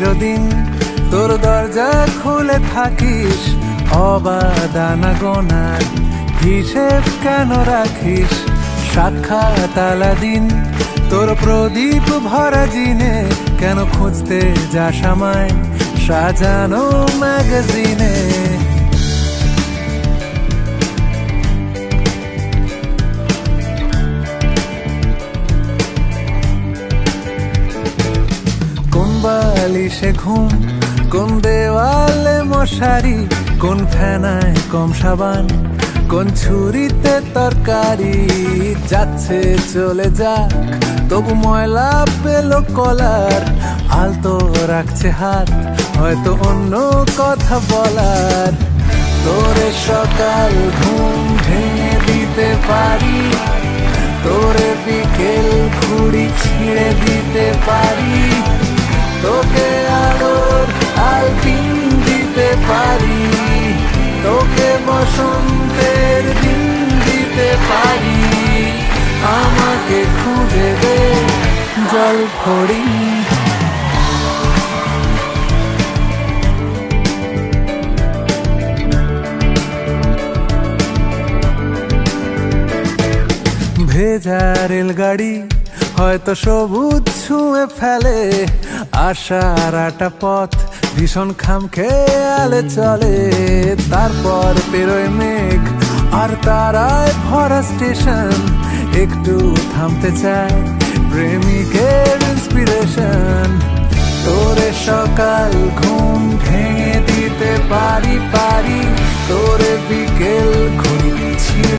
চিরদিন তোর দরজা খুলে থাকিস, অবাধ আনাগোনার হিসেব কেন রাখিস? সাক্ষাৎ আলাদিন তোর প্রদীপ ভরা জিনে, কেন খুঁজতে যাস আমায় সাজানো ম্যাগাজিনে? কোন বালিশে ঘুম, কোন দেওয়ালে মশারি, কোন ফেনায় কম সাবান, কোন ছুরিতে তরকারি? যাচ্ছে চলে যাক, তবু ময়লা পেল কলার, আলতো রাখছে হাত, হয়তো অন্য কথা বলার। তোরে সকাল ঘুম ভেঙে দিতে পারি, তোরে বিকেল ঘুড়ি ছিঁড়ে দিতে পারি, তোকে আলোর আলপিন দিতে পারি, তোকে বসন্তের দিন দিতে পারি। আমাকে খুঁজে দে জল ভরি, ভেজা রেলগাড়ি হয়তো সবুজ ছুঁয়ে ফেলে, আশার আটা পথ ভীষণ খামখেয়ালে চলে। তারপর পেরোয় মেঘ আর তারায় ভরা স্টেশন, একটু থামতে চায় প্রেমিকের ইন্সপিরেশন। তোরে সকাল ঘুম ভেঙে দিতে পারি, তোরে বিকেল